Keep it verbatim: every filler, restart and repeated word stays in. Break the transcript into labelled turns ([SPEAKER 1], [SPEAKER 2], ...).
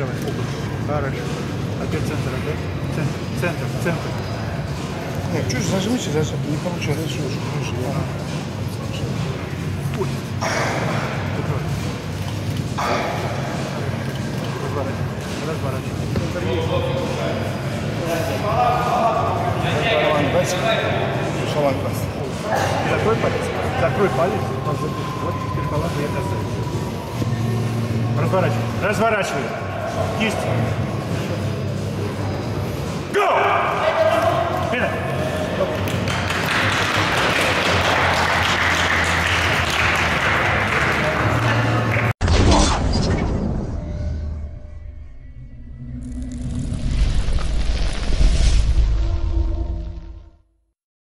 [SPEAKER 1] Давай, опыт. Хорошо. Опять центр, опять. Центр, центр, центр.
[SPEAKER 2] Нет, чуть зажмите, зажмите. Не получается. Ага.
[SPEAKER 1] Ой. Закрой. Разворачивай. Разворачивай.
[SPEAKER 2] Шалан класс.
[SPEAKER 1] Закрой палец. Закрой палец. Вот теперь палец я касаюсь. Разворачивай. Разворачивай. Кисть. Go!